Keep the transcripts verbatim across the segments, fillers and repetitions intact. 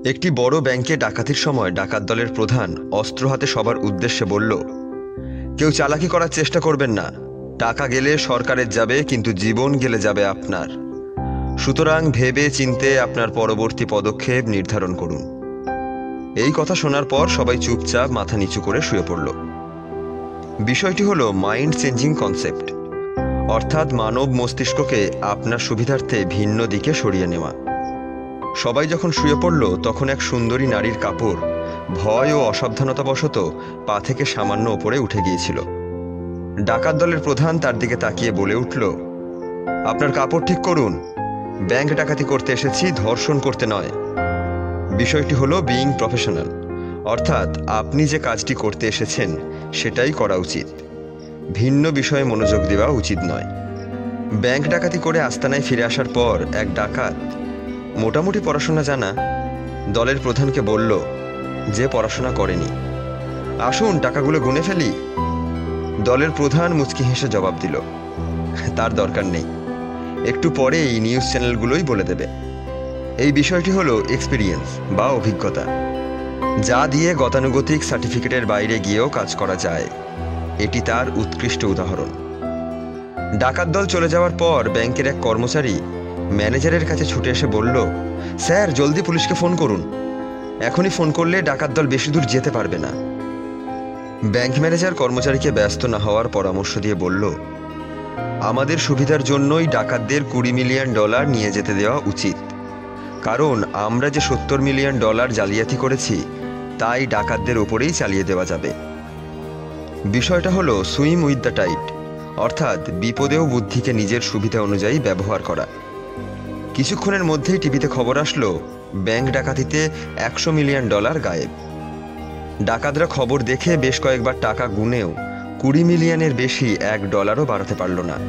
একটি বড় ব্যাংকে ডাকাতির সময় ডাকাত দলের প্রধান অস্ত্র হাতে সবার উদ্দেশ্যে বলল, কেউ চালাকি করার চেষ্টা করবেন না। টাকা গেলে সরকারের যাবে, কিন্তু জীবন গেলে যাবে আপনার। সুতরাং ভেবে চিন্তে আপনার পরবর্তী পদক্ষেপ নির্ধারণ করুন। এই কথা শোনার পর সবাই চুপচাপ মাথা নিচু করে শুয়ে পড়ল। বিষয়টি হলো মাইন্ড চেঞ্জিং কনসেপ্ট, অর্থাৎ মানব মস্তিষ্ককে আপনার সুবিধার্থে ভিন্ন দিকে সরিয়ে নেওয়া। সবাই যখন শুয়ে পড়ল তখন এক সুন্দরী নারীর কাপড় ভয় ও অসাবধানতাবশত পা থেকে সামান্য ওপরে উঠে গিয়েছিল। ডাকাত দলের প্রধান তার দিকে তাকিয়ে বলে উঠল, আপনার কাপড় ঠিক করুন। ব্যাংক ডাকাতি করতে এসেছি, ধর্ষণ করতে নয়। বিষয়টি হলো বিইং প্রফেশনাল, অর্থাৎ আপনি যে কাজটি করতে এসেছেন সেটাই করা উচিত, ভিন্ন বিষয়ে মনোযোগ দেওয়া উচিত নয়। ব্যাংক ডাকাতি করে আস্তানায় ফিরে আসার পর এক ডাকাত, মোটামুটি পড়াশোনা জানা, দলের প্রধানকে বলল, যে পড়াশোনা করেনি, আসুন টাকাগুলো গুনে ফেলি। দলের প্রধান মুচকি হেসে জবাব দিল, তার দরকার নেই, একটু পরে এই নিউজ চ্যানেলগুলোই বলে দেবে। এই বিষয়টি হলো এক্সপিরিয়েন্স বা অভিজ্ঞতা, যা দিয়ে গতানুগতিক সার্টিফিকেটের বাইরে গিয়েও কাজ করা যায়। এটি তার উৎকৃষ্ট উদাহরণ। ডাকাত দল চলে যাওয়ার পর ব্যাংকের এক কর্মচারী ম্যানেজারের কাছে ছুটে এসে বলল, স্যার জলদি পুলিশকে ফোন করুন, এখনই ফোন করলে ডাকাত দল বেশি দূর যেতে পারবে না। ব্যাংক ম্যানেজার কর্মচারীকে ব্যস্ত না হওয়ার পরামর্শ দিয়ে বলল, আমাদের সুবিধার জন্যই ডাকাতদের কুড়ি মিলিয়ন ডলার নিয়ে যেতে দেওয়া উচিত, কারণ আমরা যে সত্তর মিলিয়ন ডলার জালিয়াতি করেছি তাই ডাকাতদের ওপরেই চালিয়ে দেওয়া যাবে। বিষয়টা হলো সুইম উইথ দ্য টাইড, অর্থাৎ বিপদেও বুদ্ধিকে নিজের সুবিধা অনুযায়ী ব্যবহার করা। কিছুক্ষণের মধ্যেই টিভিতে খবর আসলো, ব্যাংক ডাকাতিতে একশো মিলিয়ন ডলার গায়েব। ডাকাতরা খবর দেখে বেশ কয়েকবার টাকা গুনেও কুড়ি মিলিয়নের বেশি এক ডলারও বাড়াতে পারল না।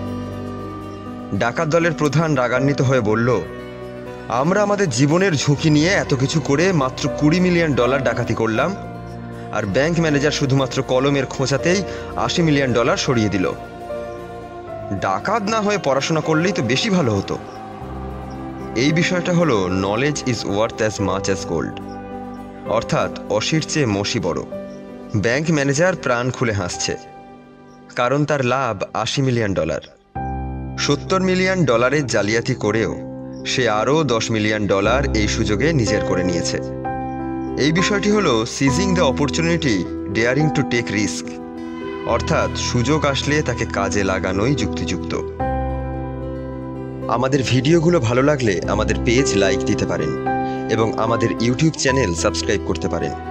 ডাকাত দলের প্রধান রাগান্বিত হয়ে বলল, আমরা আমাদের জীবনের ঝুঁকি নিয়ে এত কিছু করে মাত্র কুড়ি মিলিয়ন ডলার ডাকাতি করলাম, আর ব্যাংক ম্যানেজার শুধুমাত্র কলমের খোঁচাতেই আশি মিলিয়ন ডলার সরিয়ে দিল। ডাকাত না হয়ে পড়াশোনা করলেই তো বেশি ভালো হতো। এই বিষয়টা হলো knowledge is worth as much as gold, অর্থাৎ অসির চেয়ে মসি বড়। ব্যাংক ম্যানেজার প্রাণ খুলে হাসছে, কারণ তার লাভ আশি মিলিয়ন ডলার। সত্তর মিলিয়ন ডলারের জালিয়াতি করেও সে আরও দশ মিলিয়ন ডলার এই সুযোগে নিজের করে নিয়েছে। এই বিষয়টি হলো seizing the opportunity, daring to take risk, অর্থাৎ সুযোগ আসলে তাকে কাজে লাগানোই যুক্তিযুক্ত। আমাদের ভিডিওগুলো ভালো লাগলে আমাদের পেজ লাইক দিতে পারেন এবং আমাদের ইউটিউব চ্যানেল সাবস্ক্রাইব করতে পারেন।